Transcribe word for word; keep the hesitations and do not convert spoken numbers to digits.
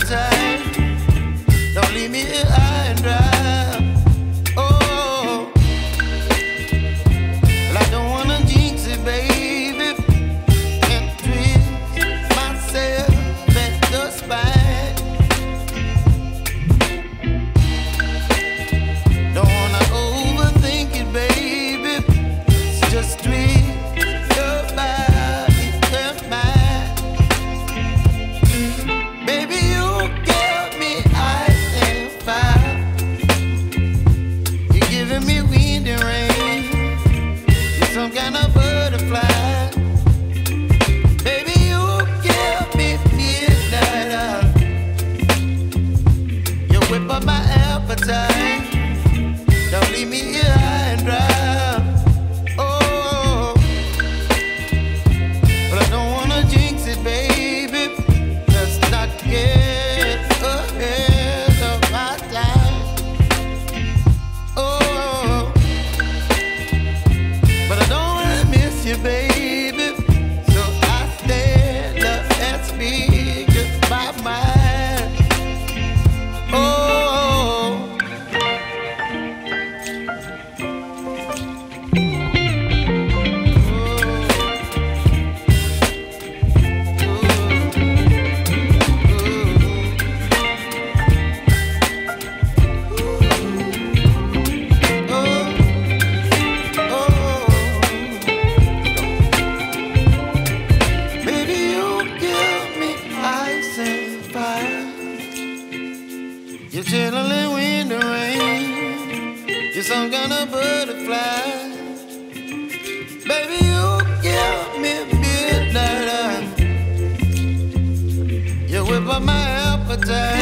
appetite. Don't leave me here high and dry. Oh, well, I don't wanna jinx it, baby, and twist myself at the spine. Don't wanna overthink it, baby. It's just twist your body and mine. Baby, you give me ice and fire. You're giving me wind and rain. You're some kind of butterfly. Baby, you give me midnight. You whip up my appetite. Don't leave me here high and dry. Oh, but I don't wanna jinx it, baby. Let's not get ahead of my time. Oh, but I don't wanna miss you, baby. So I stand up and speak just my mind. Oh. You're chilling wind and rain. You're some kind of butterfly. Baby, you give me midnight. You whip up my appetite.